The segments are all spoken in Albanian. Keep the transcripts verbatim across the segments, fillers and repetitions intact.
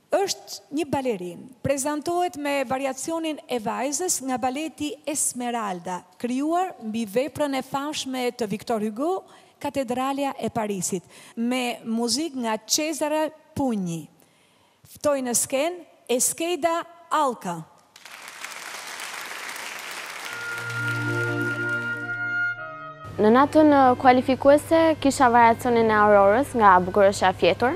Është një balerin, prezantohet me variacionin e vajzës nga baleti Esmeralda, krijuar mbi veprën e famshme të Victor Hugo, Katedralja e Parisit, me muzikë nga Cesare Pugni. Ftoj në skenë Eskeida Alka. Në natën kualifikuese kisha variacionin e Aurorës nga Bukurësha Fjetur.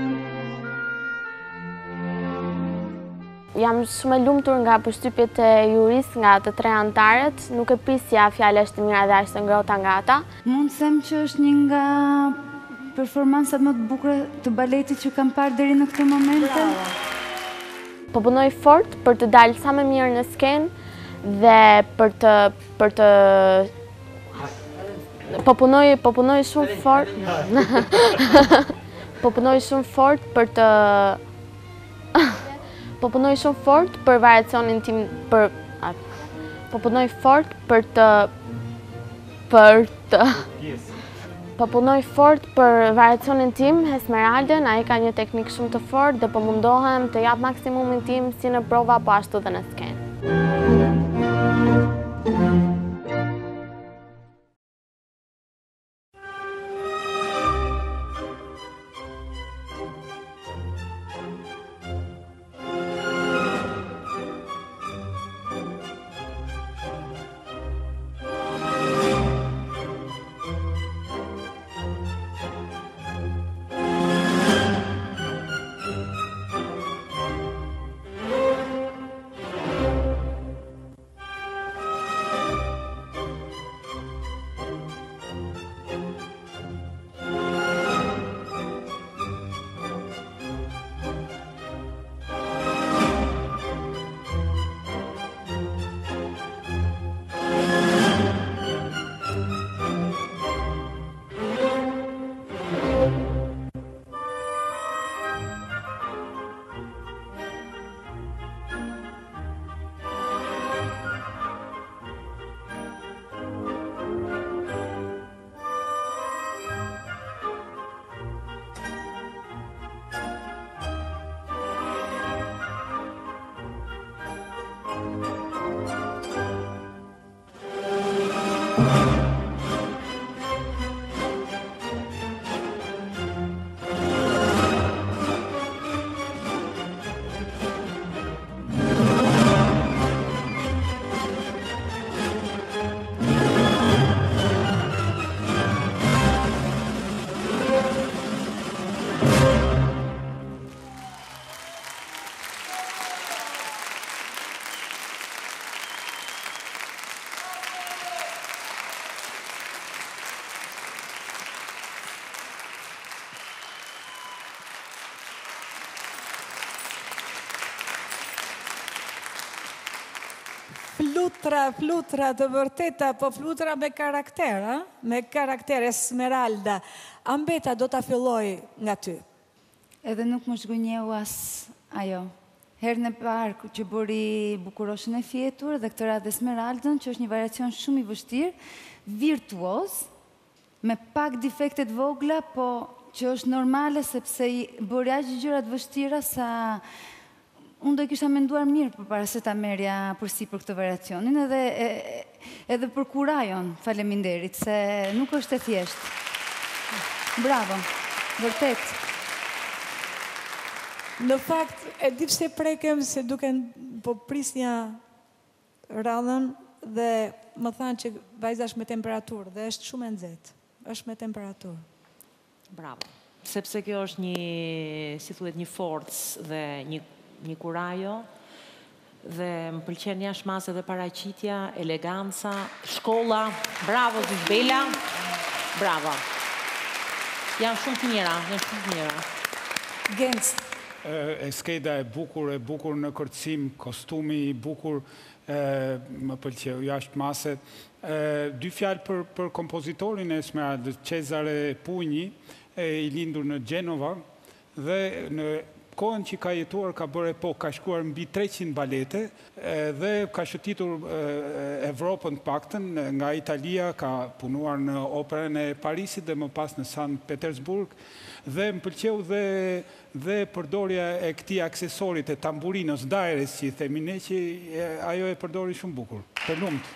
Jam shumë e lumtur nga përshtypjet e juris nga të tre antarët, nuk e prisja fjale është mira dhe ashtë ngrota nga ata. Mund të them që është një nga performansat më të bukura të baletit që kam parë deri në këtë momente. Po punoj fort për të dalë sa më mirë në skenë dhe për të për të po punoj po punoj shumë fort. Po punoj shumë fort për të Po punoj shumë fort për variacionin tim për Po punoj fort për të për të Po punoj fort për variacionin tim Esmeraldën, ai ka një teknik shumë të fortë dhe po mundohem të jap maksimumin tim si në prova po ashtu dhe në skenë. Flutra, flutra të vërteta, po flutra me karakter, a? Me karakter, Esmeralda. Ambeta do ta filloj nga ty. Edhe nuk më zgënjeu as ajo. Herën e parë që bëri Bukuroshën e Fjetur dhe këtë radhë Esmeraldën, që është një variacion shumë i vështirë, virtuoz, me pak defekte të vogla, po që është normale sepse bëri aq gjëra të vështira sa unë do i kisha menduar mirë për para se ta merja përsi për këtë variacionin, edhe, edhe për kurajon, faleminderit, se nuk është e thjeshtë. Bravo, vërtet. Në fakt, e di pse prekem se duke po prisja radhën dhe më thanë që vajza është me temperaturë dhe është shumë e nxehtë. Është me temperaturë. Bravo. Sepse kjo është një, si thuhet, një forcë dhe një një kurajo, dhe më pëlqen jashtë masë dhe paraqitja, eleganca, shkolla, bravo Zizbela, bravo. Janë shumë të mira, janë shumë të mira. Genc. Eskeida e bukur, e bukur në kërcim, kostumi i bukur, më pëlqeu jashtë maset. Dy fjalë për, për kompozitorin e Esmeraldës, Cesare Pugni, i lindur në Gjenova, dhe në kohën që ka jetuar, ka bërë epokë, ka shkuar mbi treqind balete dhe ka shëtitur Evropën paktën, nga Italia, ka punuar në operën e Parisit dhe më pas në Sankt Petersburg, dhe më pëlqeu dhe dhe përdorja e këtij aksesorit e tamburinos, daires që i themi ne, që ajo e përdori shumë bukur. Të lumt.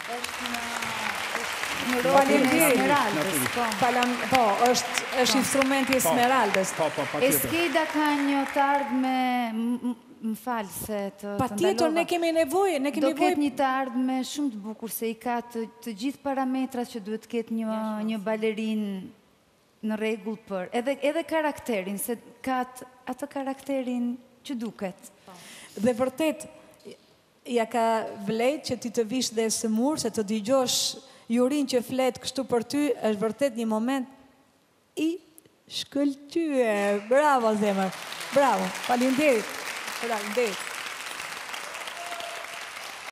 Faleminderit. Po, është instrumenti Esmeraldës. Eskejda ka një të ardhme, më falë se të ndalova. Pa tjetër, ne kemi nevojë, ne kemi nevojë. Do ketë një të ardhme shumë të bukur, se i ka të gjithë parametrat që duhet ketë një balerin në regull për, edhe karakterin, se ka atë karakterin që duket. Dhe vërtet, ja ka vlejt që ti të vish dhe së murë, se të digjosh jurin që flet kështu për ty, është vërtet një moment i shkëlqyer. Bravo, zemër. Bravo. Faleminderit. Faleminderit.